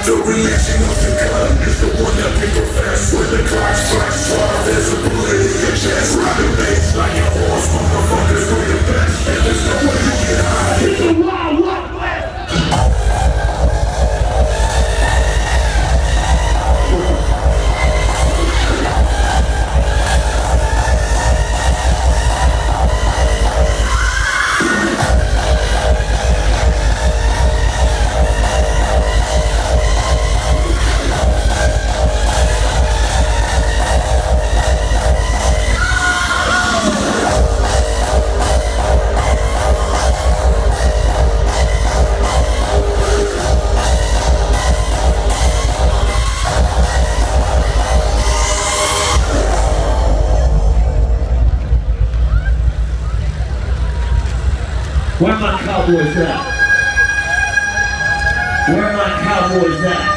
The reaction of the gun is the one that people fast. When the clock strikes 12, there's a bullet in your chest. Robbing bass like a horse, motherfuckers do your best. And there's no way to get high. It's the Wild Wild West. Where my cowboys at? Where my cowboys at?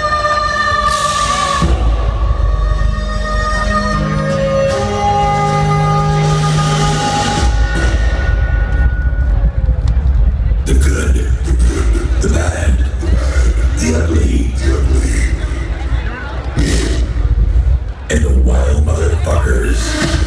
The good, the bad, the ugly, and the wild motherfuckers.